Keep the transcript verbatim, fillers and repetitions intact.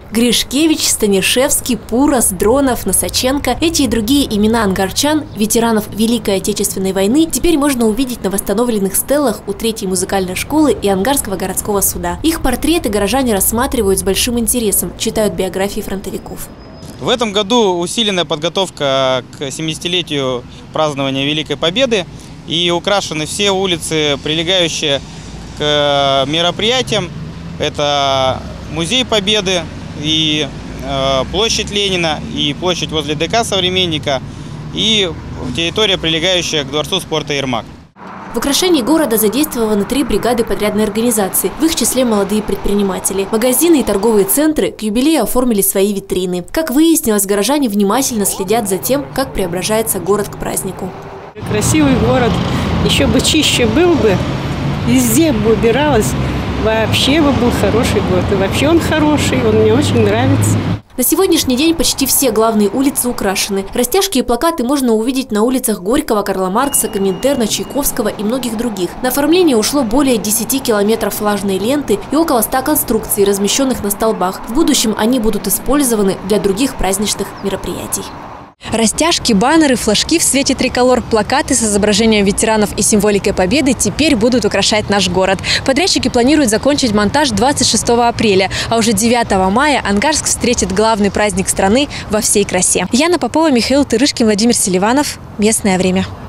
Гришкевич, Станишевский, Пурос, Дронов, Носаченко – эти и другие имена ангарчан, ветеранов Великой Отечественной войны, теперь можно увидеть на восстановленных стеллах у третьей музыкальной школы и Ангарского городского суда. Их портреты горожане рассматривают с большим интересом, читают биографии фронтовиков. В этом году усиленная подготовка к семидесятилетию празднования Великой Победы, и украшены все улицы, прилегающие к мероприятиям. Это Музей Победы, и э, площадь Ленина, и площадь возле ДК «Современника», и территория, прилегающая к Дворцу спорта «Ермак». В украшении города задействованы три бригады подрядной организации, в их числе молодые предприниматели. Магазины и торговые центры к юбилею оформили свои витрины. Как выяснилось, горожане внимательно следят за тем, как преображается город к празднику. Красивый город, еще бы чище был бы, везде бы убиралось. Вообще бы был хороший город. И вообще он хороший, он мне очень нравится. На сегодняшний день почти все главные улицы украшены. Растяжки и плакаты можно увидеть на улицах Горького, Карла Маркса, Коминтерна, Чайковского и многих других. На оформление ушло более десяти километров флажной ленты и около ста конструкций, размещенных на столбах. В будущем они будут использованы для других праздничных мероприятий. Растяжки, баннеры, флажки в цвете триколор, плакаты с изображением ветеранов и символикой победы теперь будут украшать наш город. Подрядчики планируют закончить монтаж двадцать шестого апреля, а уже девятого мая Ангарск встретит главный праздник страны во всей красе. Яна Попова, Михаил Тырышкин, Владимир Селиванов. Местное время.